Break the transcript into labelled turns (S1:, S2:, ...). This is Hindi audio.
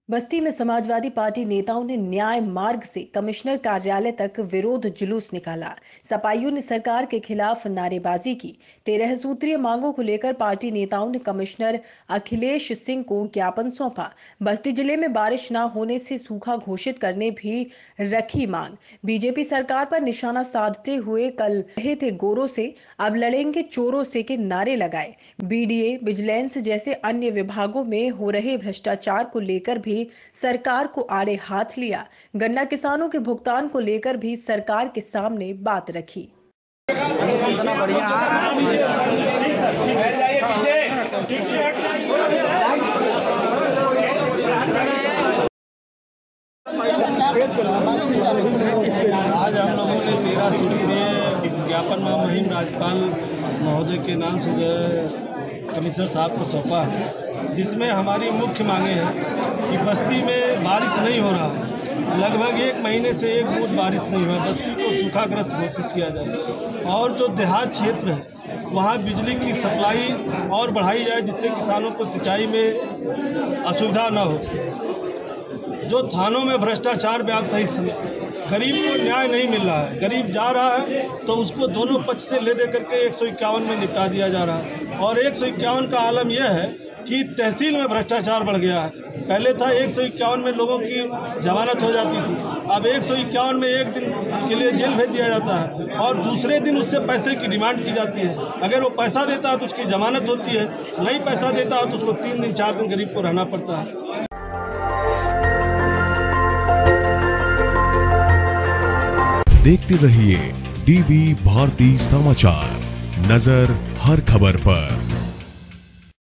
S1: बस्ती में समाजवादी पार्टी नेताओं ने न्याय मार्ग से कमिश्नर कार्यालय तक विरोध जुलूस निकाला। सपाइयों ने सरकार के खिलाफ नारेबाजी की। 13 सूत्रीय मांगों को लेकर पार्टी नेताओं ने कमिश्नर अखिलेश सिंह को ज्ञापन सौंपा। बस्ती जिले में बारिश न होने से सूखा घोषित करने भी रखी मांग। बीजेपी सरकार पर निशाना साधते हुए कल रहे थे गोरों से, अब लड़ेंगे चोरों से के नारे लगाए। बीडीए, विजिलेंस जैसे अन्य विभागों में हो रहे भ्रष्टाचार को लेकर भी सरकार को आड़े हाथ लिया। गन्ना किसानों के भुगतान को लेकर भी सरकार के सामने बात रखी।
S2: आज हम लोगों ने 13 सूत्रीय ज्ञापन मुहिम राज्यपाल महोदय के नाम से कमिश्नर साहब को सौंपा है, जिसमें हमारी मुख्य मांगे हैं कि बस्ती में बारिश नहीं हो रहा है। लगभग 1 महीने से एक बूंद बारिश नहीं हुआ। बस्ती को सूखाग्रस्त घोषित किया जाए और जो देहात क्षेत्र है वहाँ बिजली की सप्लाई और बढ़ाई जाए, जिससे किसानों को सिंचाई में असुविधा न हो। जो थानों में भ्रष्टाचार व्याप्त है, इसमें गरीब को न्याय नहीं मिल रहा है। गरीब जा रहा है तो उसको दोनों पक्ष से ले दे करके 151 में निपटा दिया जा रहा है। और 151 का आलम यह है कि तहसील में भ्रष्टाचार बढ़ गया है। पहले था 151 में लोगों की जमानत हो जाती थी, अब 151 में एक दिन के लिए जेल भेज दिया जाता है और दूसरे दिन उससे पैसे की डिमांड की जाती है। अगर वो पैसा देता है तो उसकी जमानत होती है, नहीं पैसा देता है तो उसको 3 दिन 4 दिन गरीब को रहना पड़ता है।
S3: देखते रहिए डीबी भारती समाचार, नजर हर खबर पर।